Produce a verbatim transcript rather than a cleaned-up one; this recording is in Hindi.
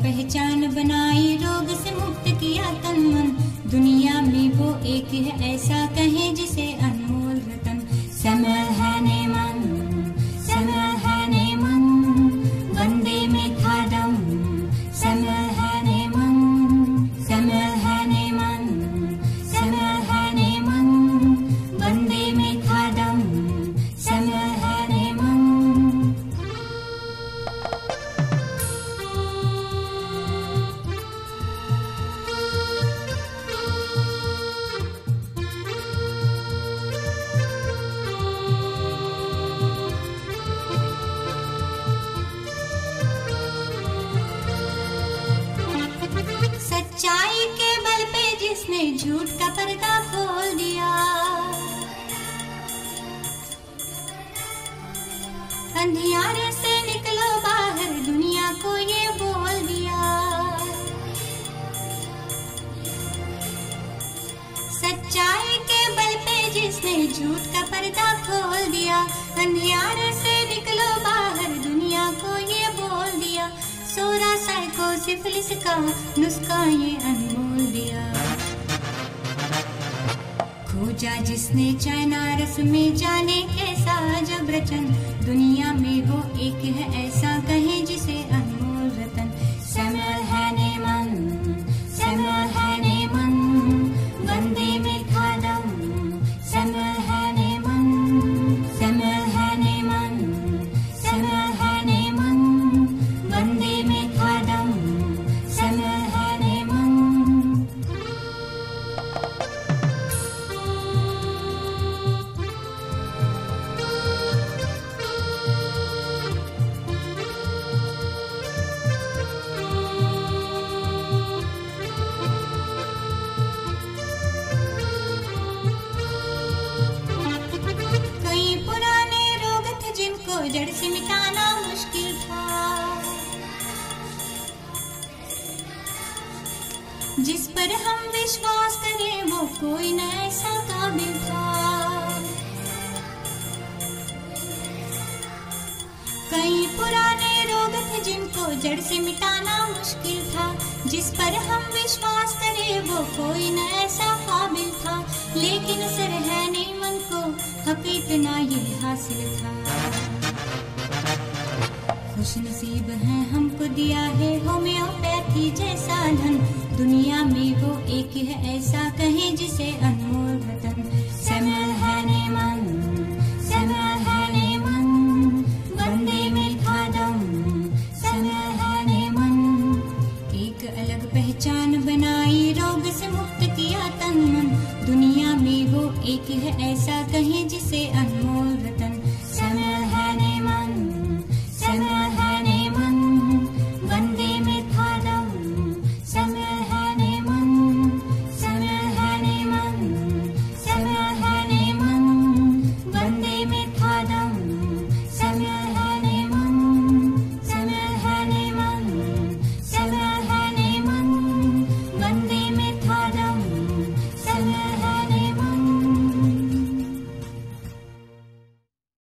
पहचान बनाई, रोग से मुक्त किया तन मन। दुनिया में वो एक है ऐसा कहे जिसे अनमोल रतन। सैमुअल हैनेमन, सैमुअल हैनेमन, वंदे में था दम। Samuel Hahnemann, Samuel Hahnemann, Samuel Hahnemann, वंदे में था दम। Samuel Hahnemann. सच्चाई के बल पे जिसने झूठ का पर्दा खोल दिया, अंधियारे से निकलो बाहर, दुनिया को ये बोल दिया। सच्चाई के बल पे जिसने झूठ का पर्दा खोल दिया, अंधियारे से निकलो बाहर, दुनिया को ये बोल दिया। सोरा साइको सिफिलिस का नुस्खा ये अनमोल दिया। खोजा जिसने चाइना रस में, जाने कैसा अजब रचन। दुनिया में वो एक है ऐसा कहे जिसे अनमोल रतन। सैमुअल हैनेमन, सैमुअल हैनेमन, वंदे में था दम। Samuel Hahnemann, Samuel Hahnemann, Samuel Hahnemann, वंदे में था दम। Samuel Hahnemann. कई पुराने रोग थे जिनको जड़ से मिटाना मुश्किल था, जिस पर हम विश्वास करें वो कोई न ऐसा काबिल था। कई पुराने रोग थे जिनको जड़ से मिटाना मुश्किल था, जिस पर हम विश्वास करें वो कोई न ऐसा काबिल था। लेकिन सर हैनेमन को हक इतना ये हासिल था। खुश नसीब है हमको दिया है होम्योपैथी जैसा धन। दुनिया में वो एक है ऐसा कहे जिसे अनमोल रतन। सैमुअल हैनेमन, सैमुअल हैनेमन, वंदे में था दम। Samuel Hahnemann. एक अलग पहचान बनाई, रोग से मुक्त किया तन मन। दुनिया में वो एक है ऐसा कहे जिसे अनमोल